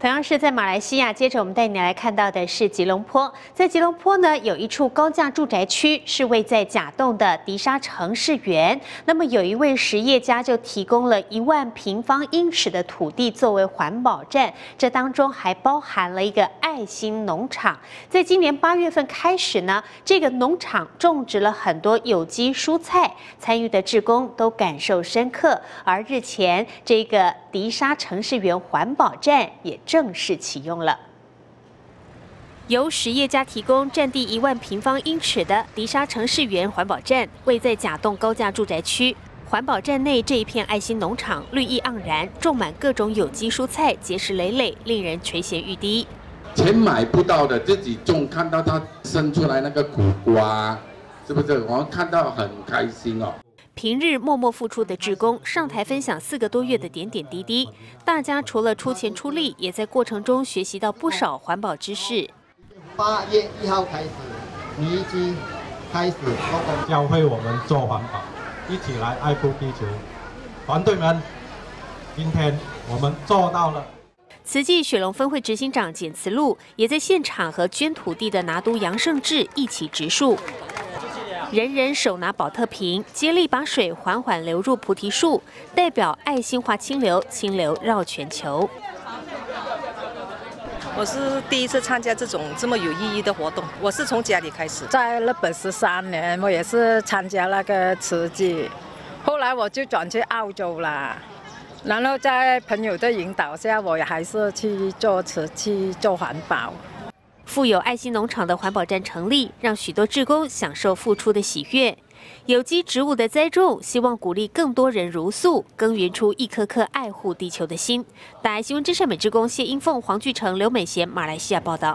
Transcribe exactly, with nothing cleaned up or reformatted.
同样是在马来西亚，接着我们带你来看到的是吉隆坡。在吉隆坡呢，有一处高价住宅区是位在甲洞的迪沙城市园。那么有一位实业家就提供了一万平方英尺的土地作为环保站，这当中还包含了一个爱心农场。在今年八月份开始呢，这个农场种植了很多有机蔬菜，参与的志工都感受深刻。而日前，这个迪沙城市园环保站也正式启用了。由实业家提供占地一万平方英尺的迪沙城市园环保站，位在甲洞高价住宅区。环保站内这一片爱心农场绿意盎然，种满各种有机蔬菜，结实累累，令人垂涎欲滴。 钱买不到的，自己种，看到它生出来那个苦瓜，是不是？我们看到很开心哦。 平日默默付出的志工上台分享四个多月的点点滴滴，大家除了出钱出力，也在过程中学习到不少环保知识。 八月一号开始，你已经开始教会我们做环保，一起来爱护地球。团队们，今天我们做到了。 慈济雪龙分会执行长简慈露也在现场和捐土地的拿督杨胜志一起植树。人人手拿保特瓶，接力把水缓缓流入菩提树，代表爱心化清流，清流绕全球。 我是第一次参加这种这么有意义的活动，我是从家里开始。 在日本十三年，我也是参加那个慈济，后来我就转去澳洲啦，然后在朋友的引导下，我也还是去做慈济做环保。 富有爱心农场的环保站成立，让许多志工享受付出的喜悦。有机植物的栽种，希望鼓励更多人如素，耕耘出一颗颗爱护地球的心。大爱新闻之声美志工谢英凤、黄巨成、刘美贤，马来西亚报道。